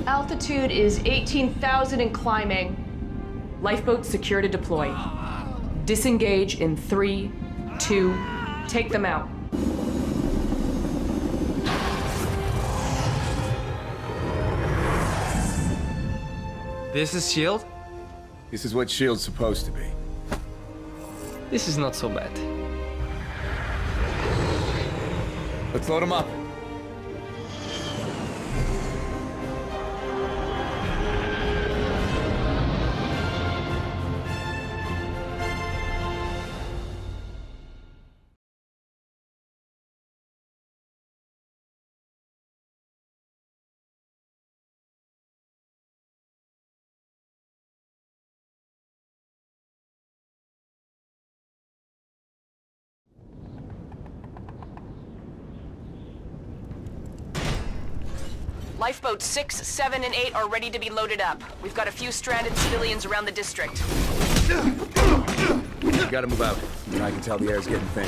Altitude is 18,000 and climbing. Lifeboats secure to deploy. Disengage in 3, 2, take them out. This is S.H.I.E.L.D.? This is what S.H.I.E.L.D's supposed to be. This is not so bad. Let's load them up. Lifeboats 6, 7, and 8 are ready to be loaded up. We've got a few stranded civilians around the district. We gotta move out. I can tell the air's getting thin.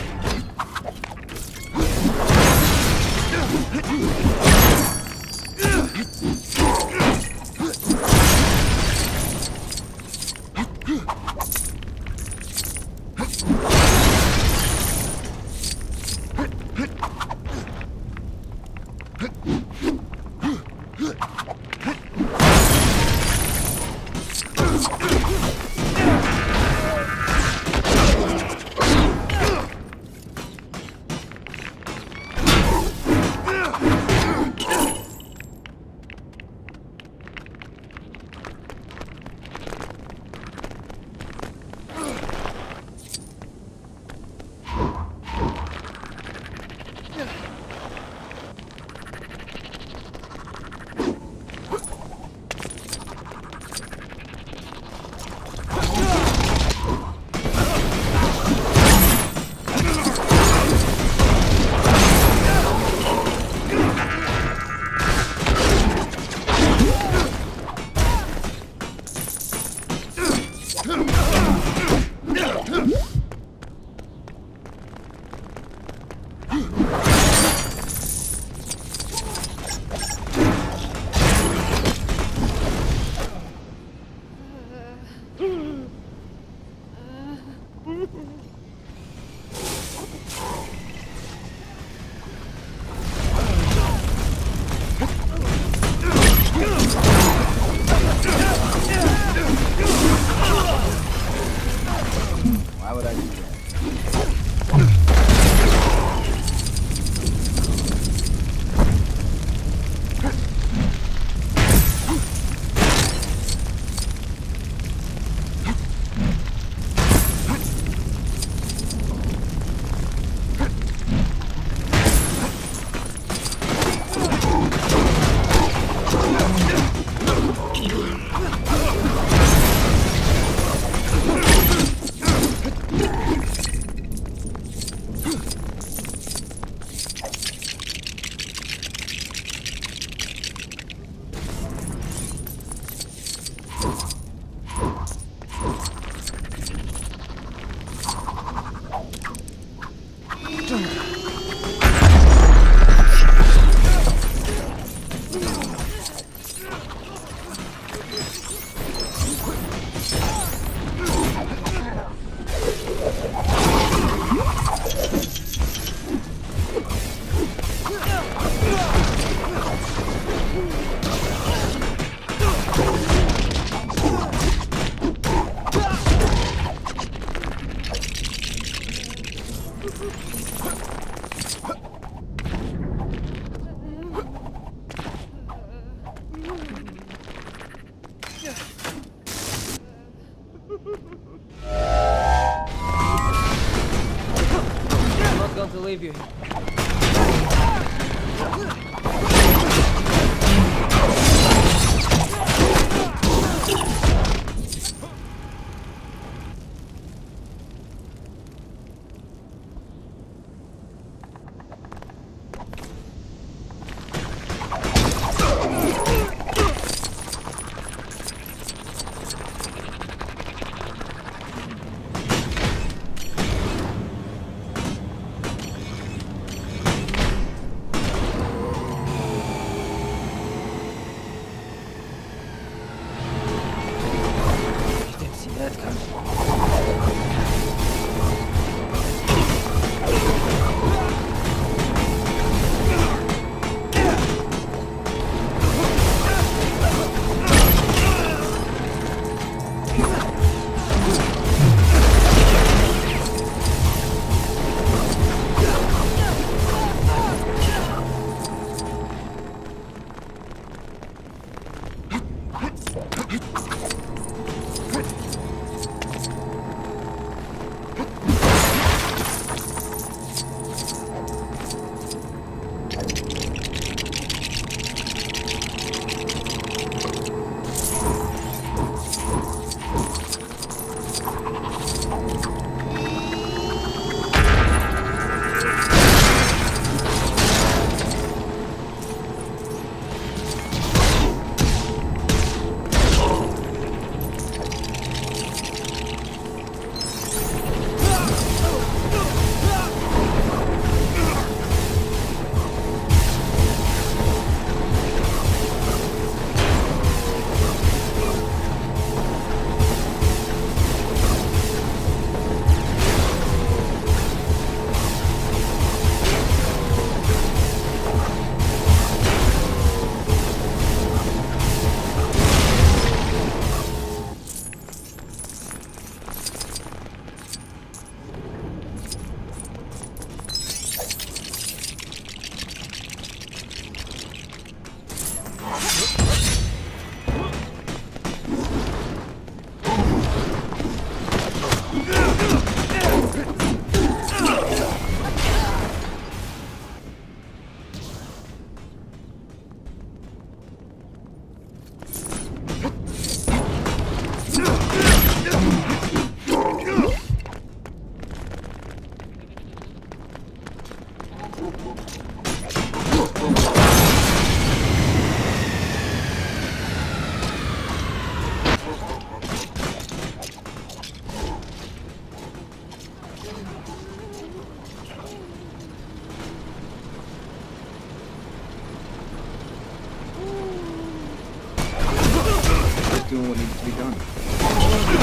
doing what needs to be done.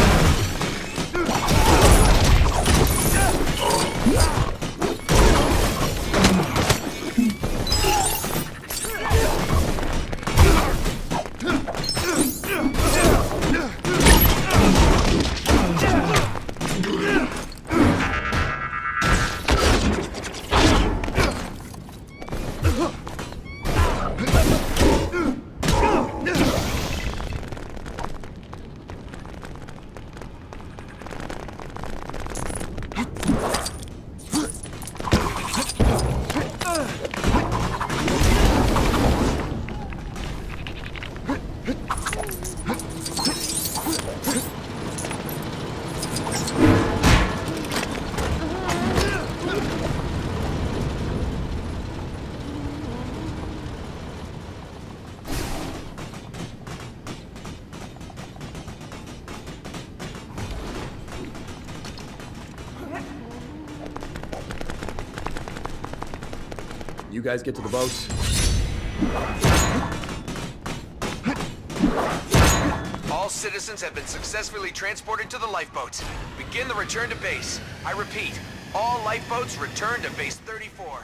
You guys get to the boats. All citizens have been successfully transported to the lifeboats. Begin the return to base. I repeat, all lifeboats return to base 34.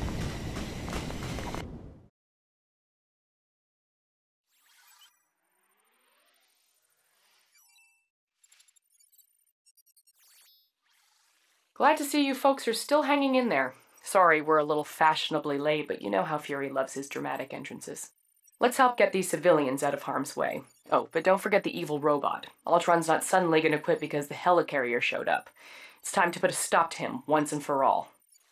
Glad to see you folks are still hanging in there. Sorry we're a little fashionably late, but you know how Fury loves his dramatic entrances. Let's help get these civilians out of harm's way. Oh, but don't forget the evil robot. Ultron's not suddenly gonna quit because the helicarrier showed up. It's time to put a stop to him, once and for all.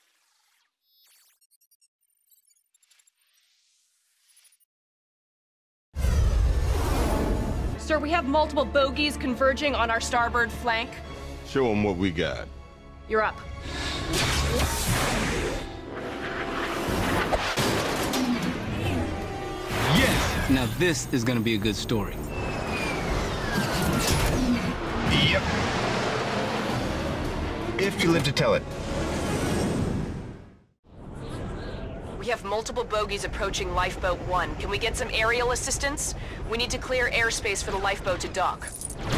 Sir, we have multiple bogies converging on our starboard flank. Show them what we got. You're up. Yes! Now this is gonna be a good story. Yep. If you live to tell it. We have multiple bogies approaching Lifeboat 1. Can we get some aerial assistance? We need to clear airspace for the lifeboat to dock.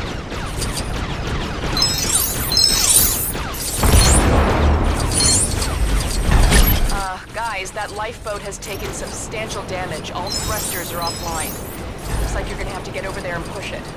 Guys, that lifeboat has taken substantial damage. All thrusters are offline. Looks like you're gonna have to get over there and push it.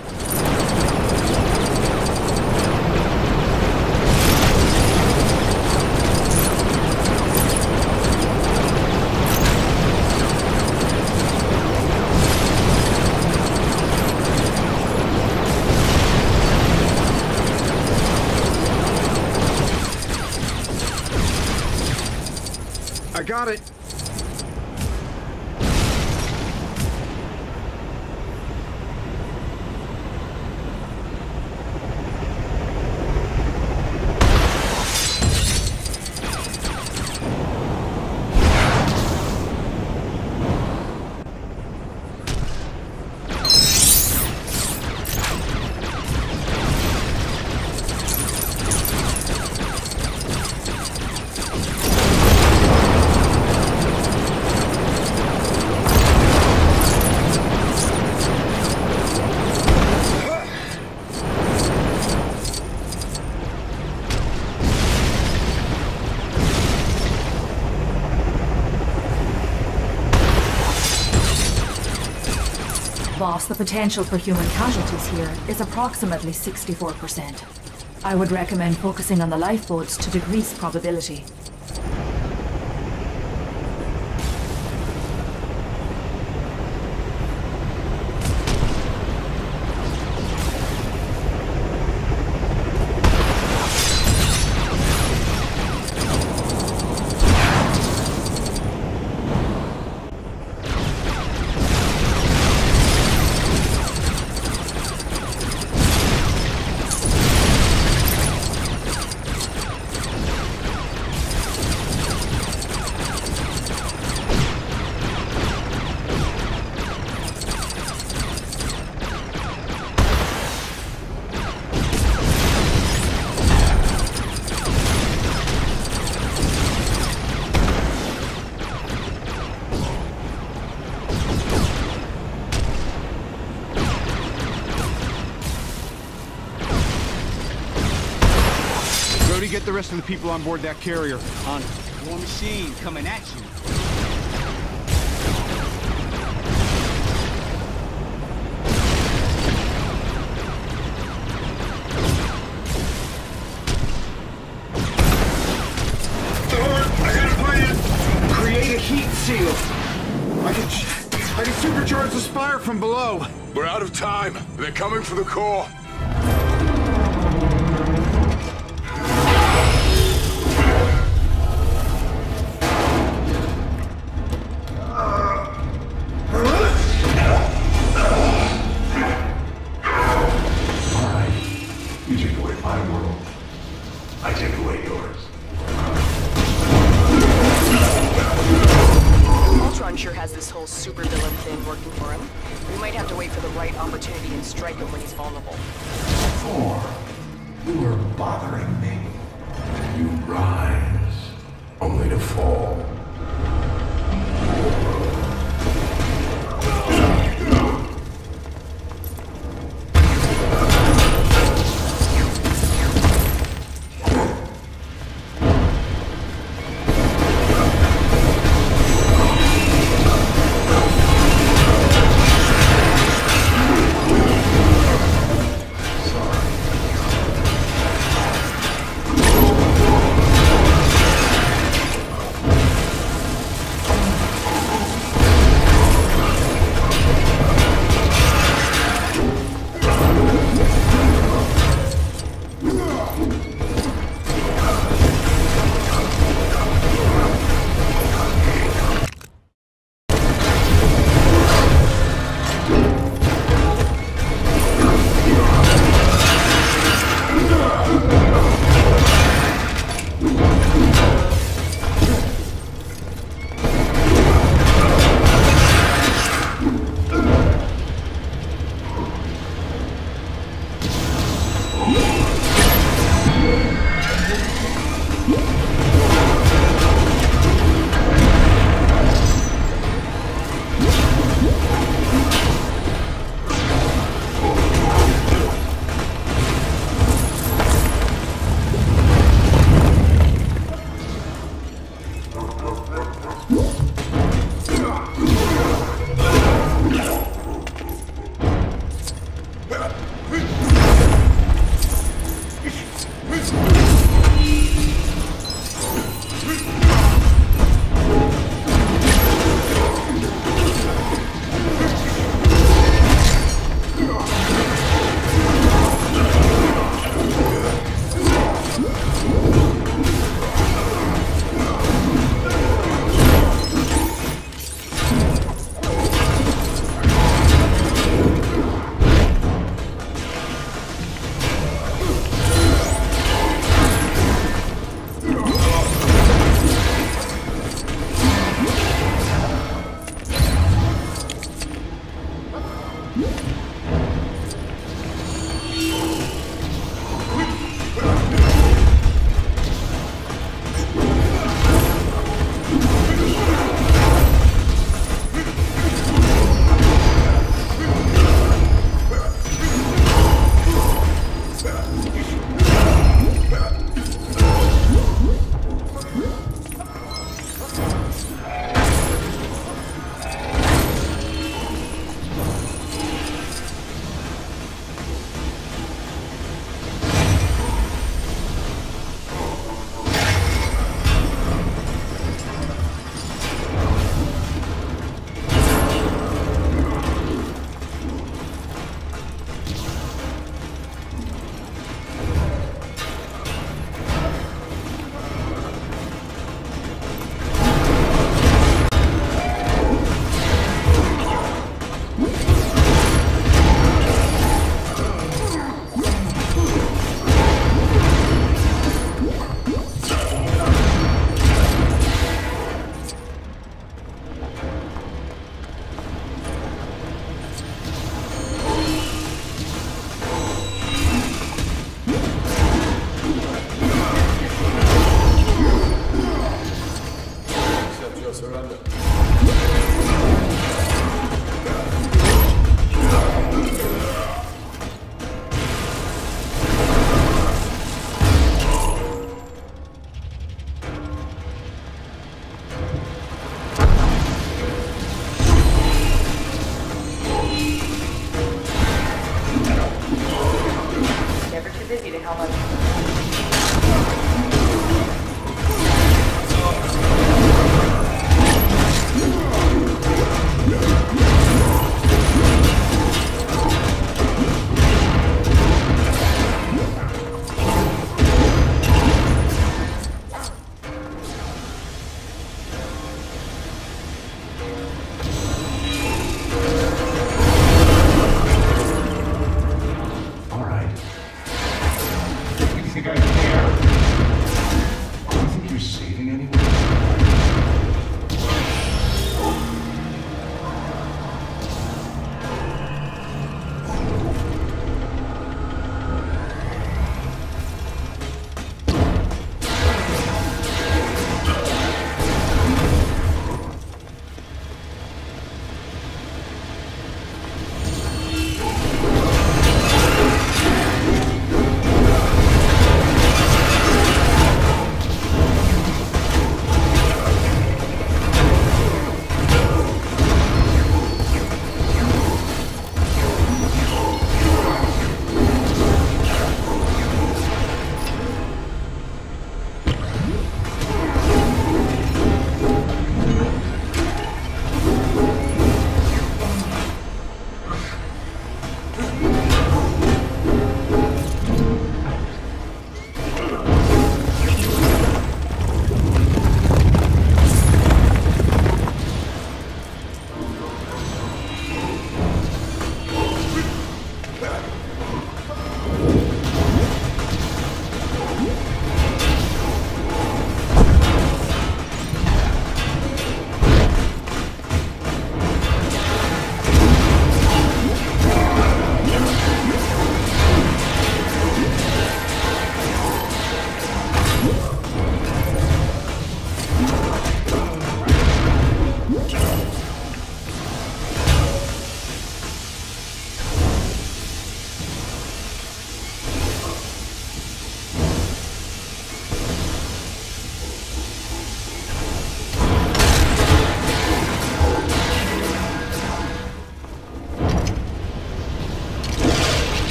I got it. Boss, the potential for human casualties here is approximately 64%. I would recommend focusing on the lifeboats to decrease probability. get the rest of the people on board that carrier. On War Machine coming at you. I got a plan. Create a heat seal. I can supercharge the spire from below. We're out of time. They're coming for the core. You take away my world, I take away yours. Ultron sure has this whole supervillain thing working for him. We might have to wait for the right opportunity and strike him when he's vulnerable. Thor, you are bothering me. You rise, only to fall.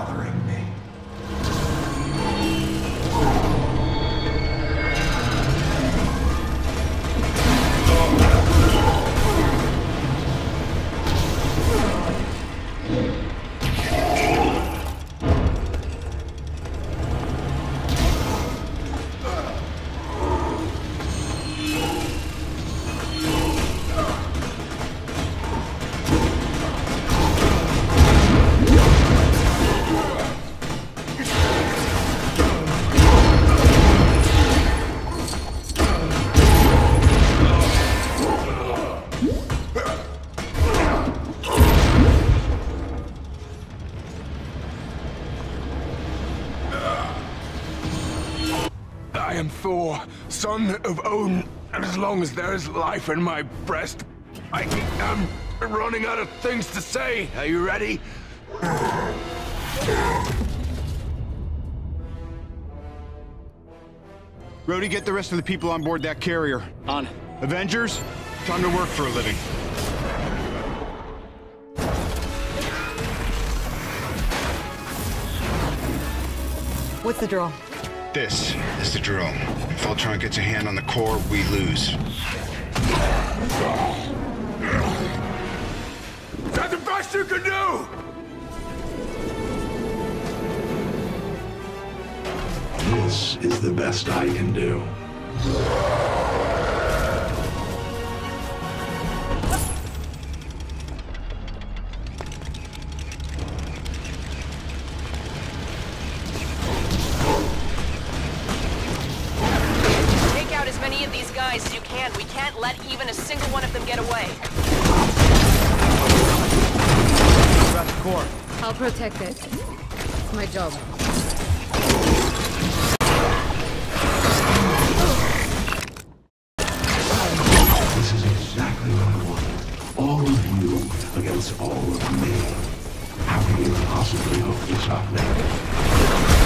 bothering me. I am Thor, son of Odin, and as long as there is life in my breast, I am running out of things to say. Are you ready? Rhodey, get the rest of the people on board that carrier. On. Avengers, time to work for a living. What's the drill? This is the drill. If Ultron gets a hand on the core, we lose. Is that the best you can do? This is the best I can do. Of these guys as you can. We can't let even a single one of them get away. Grab the core. I'll protect it. It's my job. This is exactly what I want. All of you against all of me. How can you possibly hope to stop me?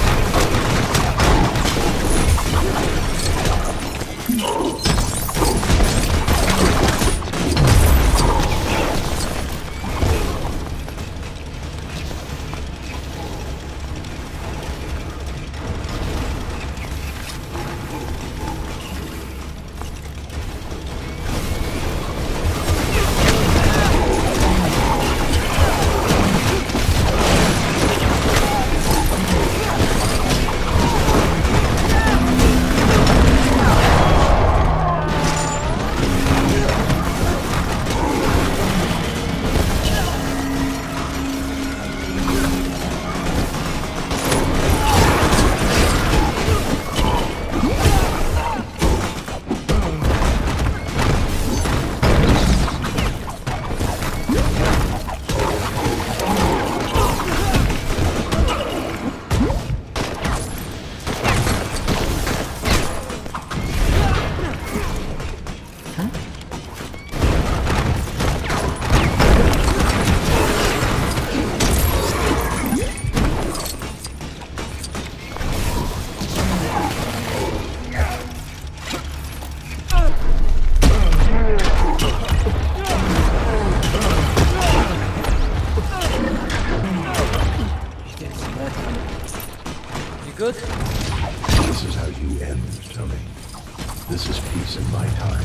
Good? This is how you end, Tony. This is peace in my time.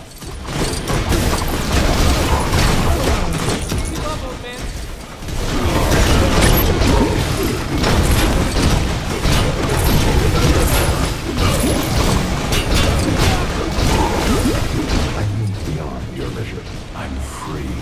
I move beyond your measure. I'm free.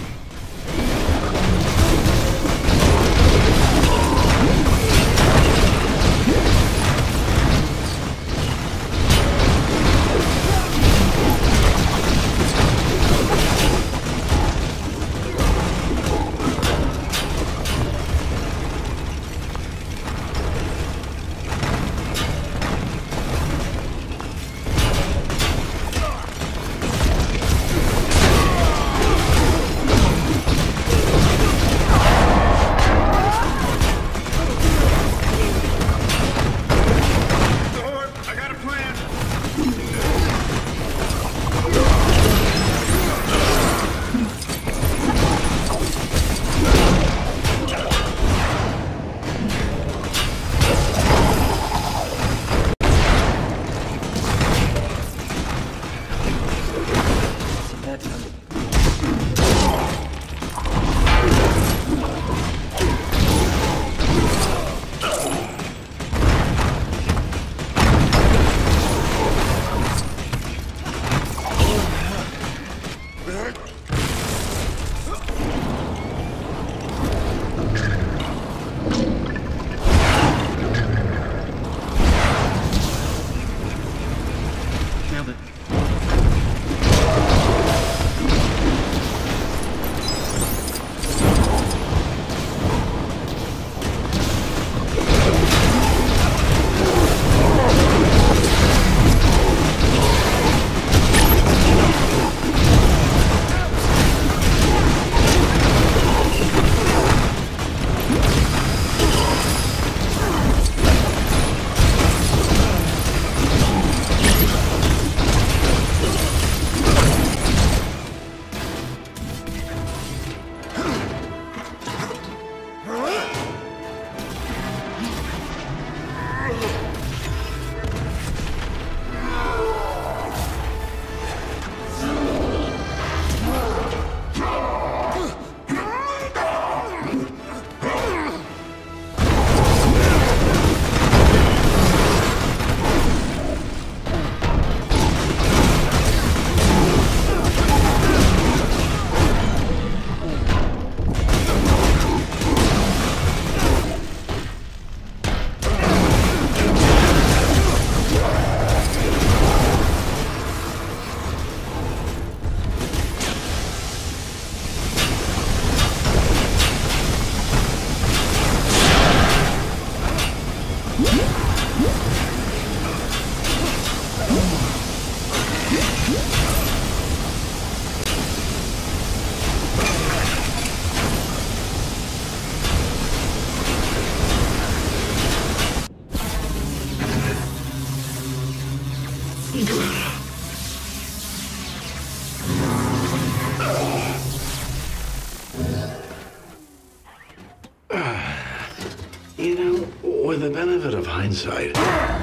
You know, with the benefit of hindsight,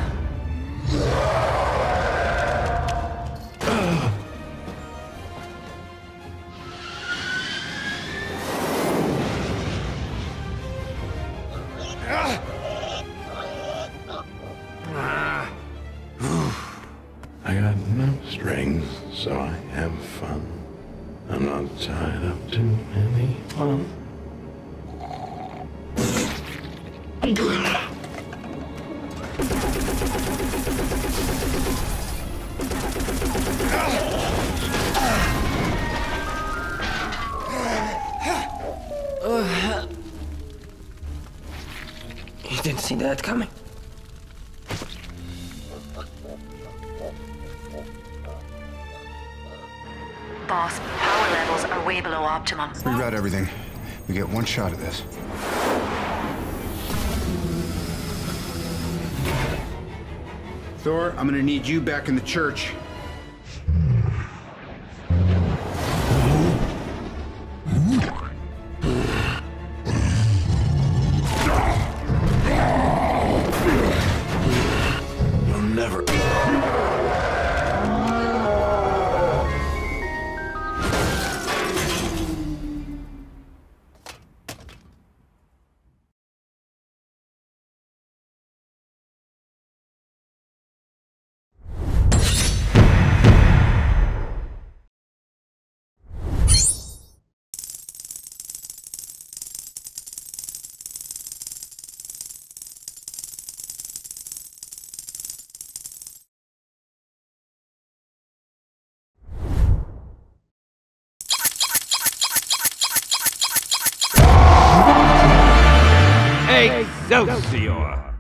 I got no strings, so I have fun. I'm not tied up to anyone. You didn't see that coming. Boss, power levels are way below optimum. Reroute everything. We get one shot at this. Thor, I'm gonna need you back in the church. You'll never... Excelsior!